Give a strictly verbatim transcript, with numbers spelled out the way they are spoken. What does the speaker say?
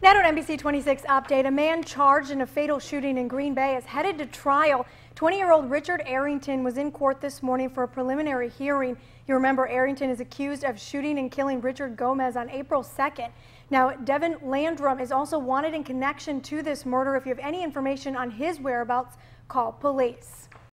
Now to an N B C twenty-six update. A man charged in a fatal shooting in Green Bay is headed to trial. twenty-year-old Richard Arrington was in court this morning for a preliminary hearing. You remember Arrington is accused of shooting and killing Richard Gomez on April second. Now, Devin Landrum is also wanted in connection to this murder. If you have any information on his whereabouts, call police.